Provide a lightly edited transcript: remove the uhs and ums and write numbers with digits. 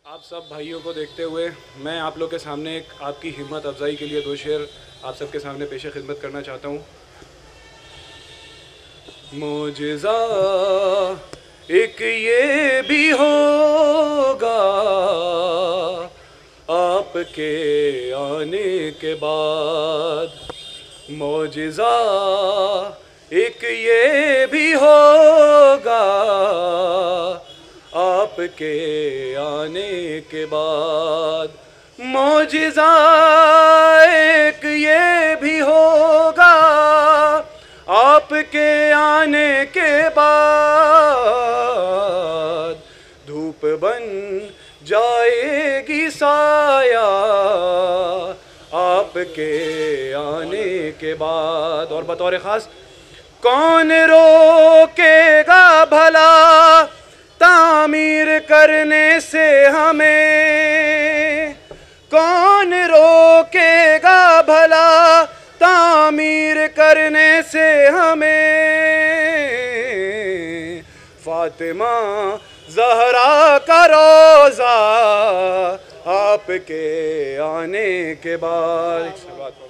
آپ سب بھائیوں کو دیکھتے ہوئے میں آپ لوگ کے سامنے ایک آپ کی ہمت افزائی کے لیے 2 شعر آپ سب کے سامنے پیش خدمت کرنا چاہتا ہوں۔ معجزہ ایک یہ بھی ہوگا آپ کے آنے کے بعد، معجزہ ایک یہ بھی ہوگا آپ کے آنے کے بعد، معجزہ ایک یہ بھی ہوگا آپ کے آنے کے بعد، دھوپ بن جائے گی سایہ آپ کے آنے کے بعد۔ اور بطور خاص، کون روکے گا بھلا تعمیر کرنے سے ہمیں، کون روکے گا بھلا تعمیر کرنے سے ہمیں، فاطمہ زہرا کا روضہ آپ کے آنے کے بعد۔